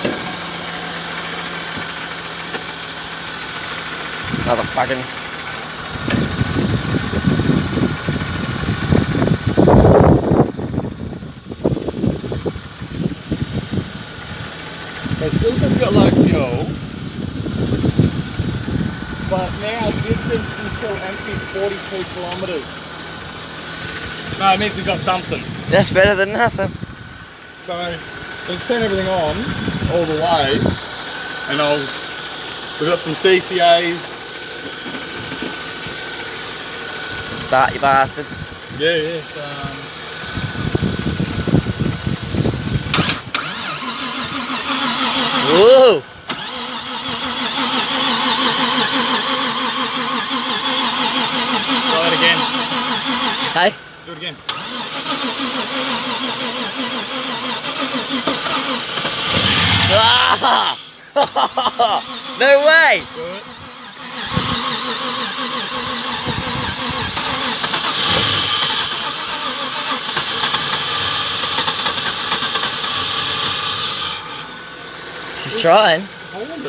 Another fucking... It still says it's got low fuel, but now distance until empty is 42 kilometres. No, it means we've got something. That's better than nothing. So, let's turn everything on all the way, and we've got some CCAs. Some start, you bastard. Yeah. Whoa! Try it again. Hey? Do it again. Ah! No way! Do it. She's trying. Hold it.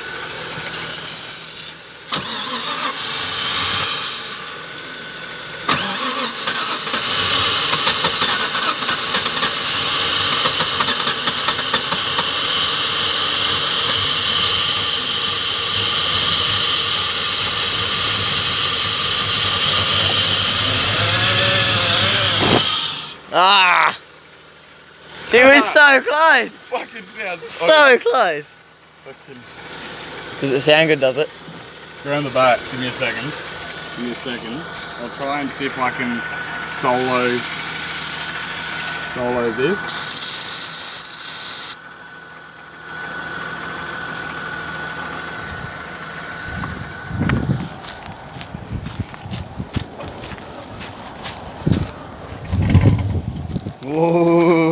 Ah! She was so close! Fucking sounds So close! fucking. Does it sound good, does it? Around the back. Give me a second. I'll try and see if I can solo this. Whoa!